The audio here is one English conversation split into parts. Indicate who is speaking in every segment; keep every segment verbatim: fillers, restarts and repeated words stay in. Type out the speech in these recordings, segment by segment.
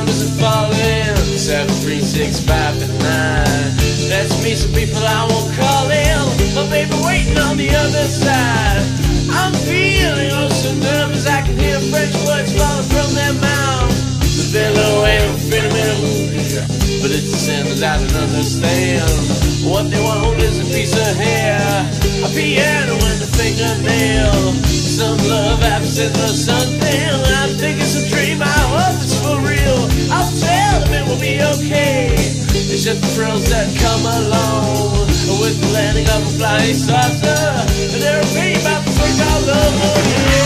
Speaker 1: numbers are falling. Seven, three, six, five, and nine. That's me, some people I won't call in. My baby waiting on the other side. I'm feeling oh so nervous, I can hear French words falling from their mouth. The bellow ain't fitting me, but it's a sound that I don't understand. What they want is a piece of hair, a piano and a fingernail, some love absent or something. I think it's a dream, I hope it's for real. I'll tell them it will be okay. It's just the thrills that come along with the landing of a flying saucer, and they're a baby about to break all over.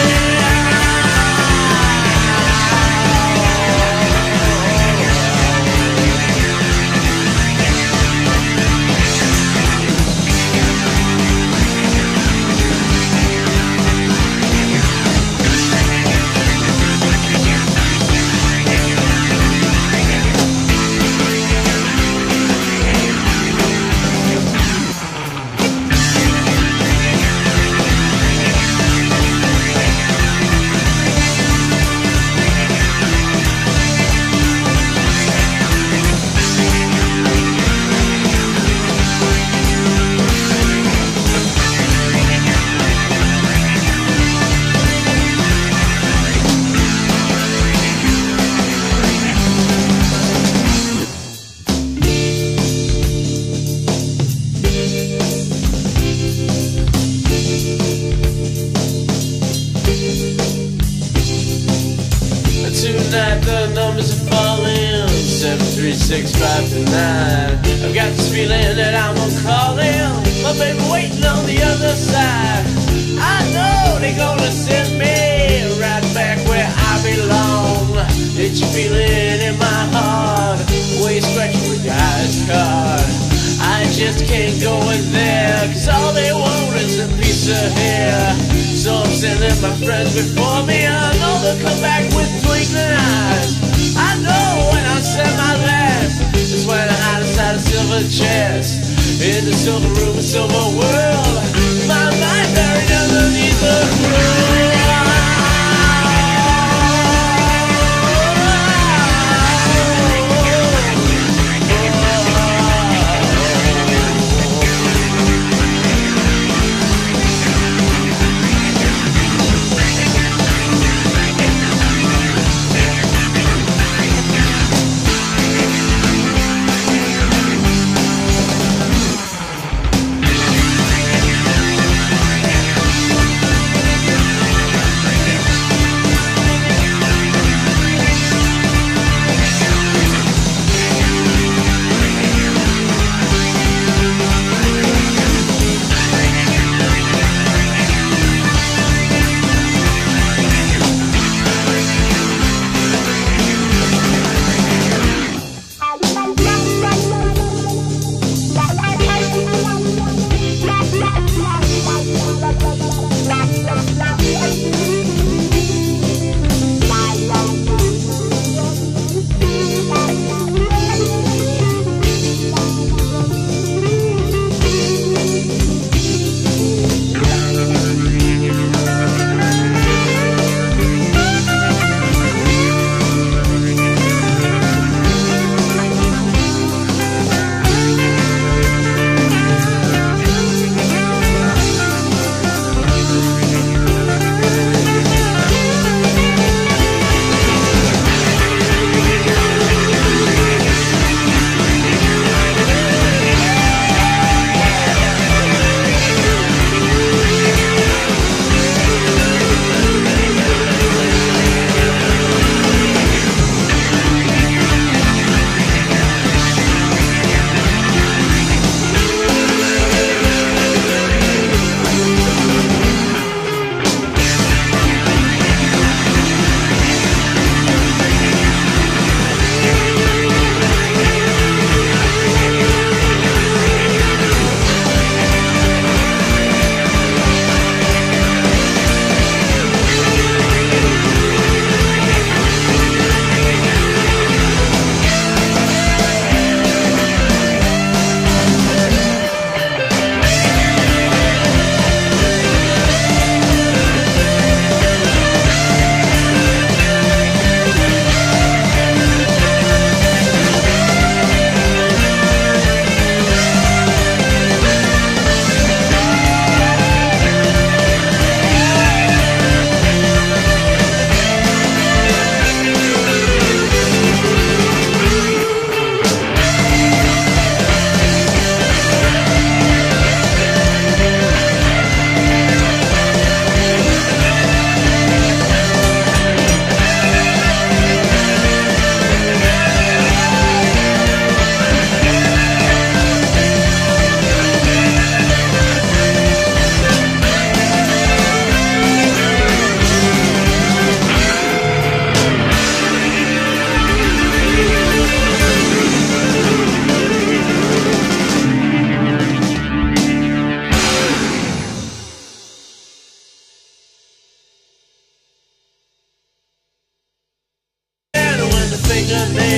Speaker 1: Six, five, to nine. I've got this feeling that I'm gonna call in. My baby waiting on the other side. I know they're gonna send me right back where I belong. It's you feeling in my heart, where you scratching with your eyes card. I just can't go in there, cause all they want is a piece of hair. So I'm sending my friends before me, I know they'll come back with twinkling eyes. I know when I send my last, it's when I hide inside a silver chest, in the silver room, a silver world, my mind buried underneath the ground.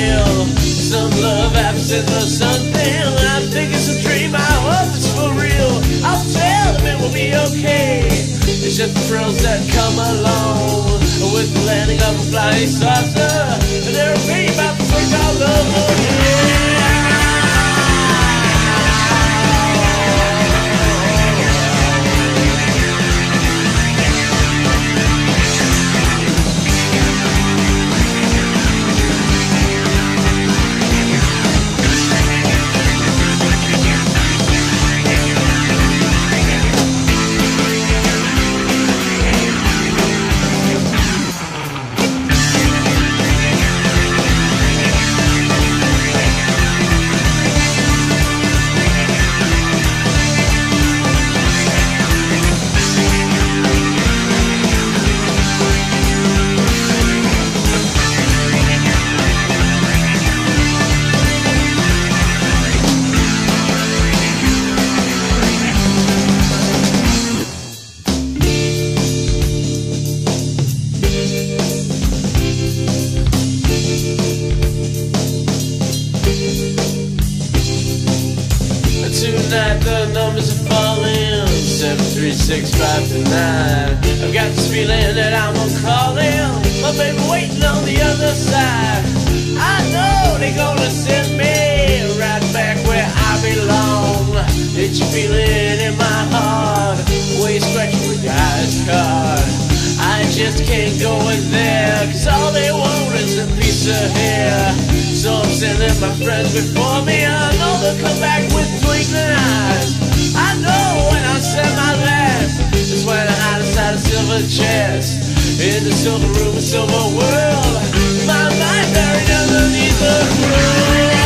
Speaker 1: nail. Some love absent or something. I think it's a dream, I hope it's for real. I'll tell them it will be okay. It's just the thrills that come along with the landing of a flying saucer. And they're a pity about the first all over again. Tonight the numbers are falling, seven, three, six, five to nine. I've got this feeling that I'm gonna call in, my baby waiting on the other side. I know they're gonna send me right back where I belong. It's your feeling in my heart, where you scratching with your eyes card. I just can't go in there, cause all they want is a piece of hair. So I'm sending my friends before me, I know they'll come back with twinkling eyes. I know when I send my last, it's when I hide inside a silver chest, in the silver room, a silver world, my mind buried underneath the ground.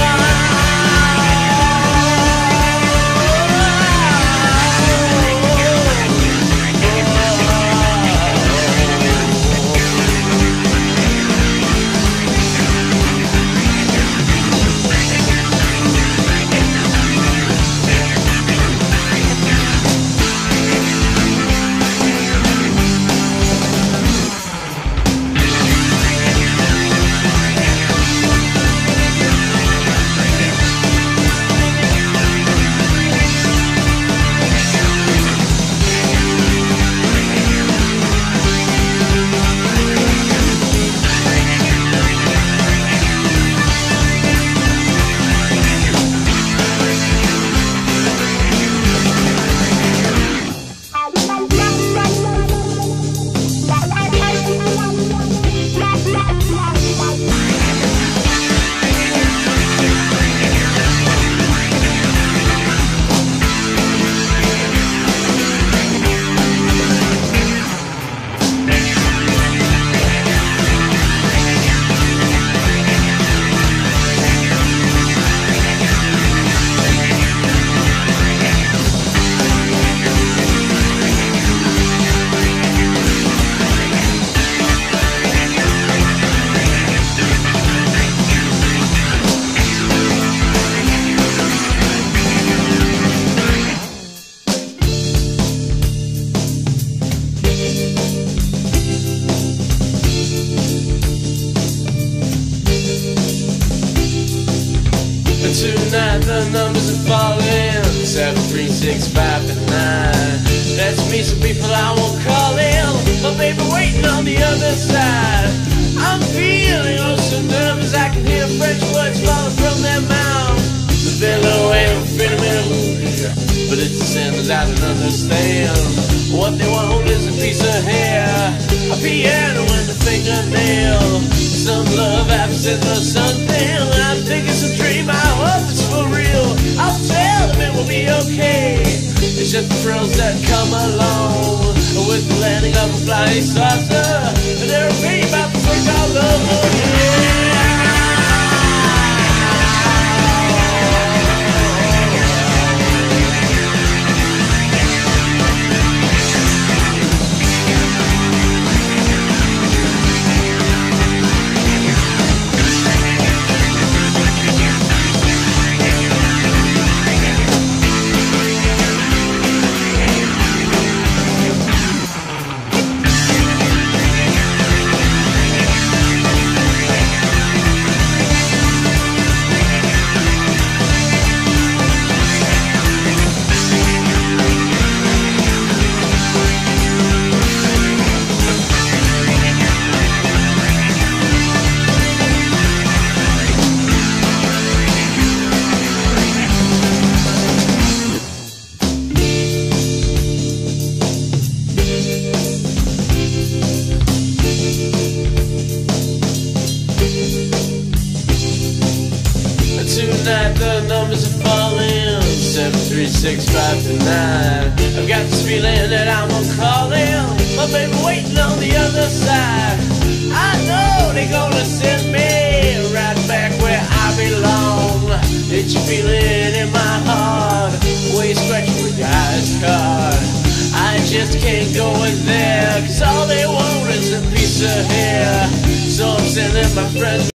Speaker 1: Tonight the numbers are falling, seven, three, six, five, and nine. That's me, some people I won't call in, my baby waiting on the other side. I'm feeling oh so nervous, I can hear French words falling from their mouth. The bellow ain't fitting me, but it's the sentence I don't understand. What they want is a piece of hair, a piano and a fingernail. Some love absent or something, I think it's a dream, I hope it's for real. I'll tell them it will be okay. It's just the thrills that come along with the landing of a flying saucer. And they're a pity about the first all over again. tonight the numbers are falling, seven three six five to nine. I've got this feeling that I'm gonna call in, my baby waiting on the other side. I know they're gonna send me right back where I belong. It's you feeling in my heart, where you scratching with your eyes card. I just can't go in there, cause all they want is a piece of hair. So I'm sending my friends